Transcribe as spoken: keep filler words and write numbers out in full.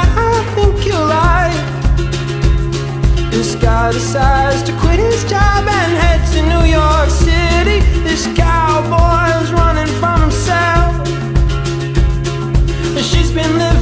I think you'll like. This guy decides to quit his job and head to New York City. This cowboy is running from himself. She's been living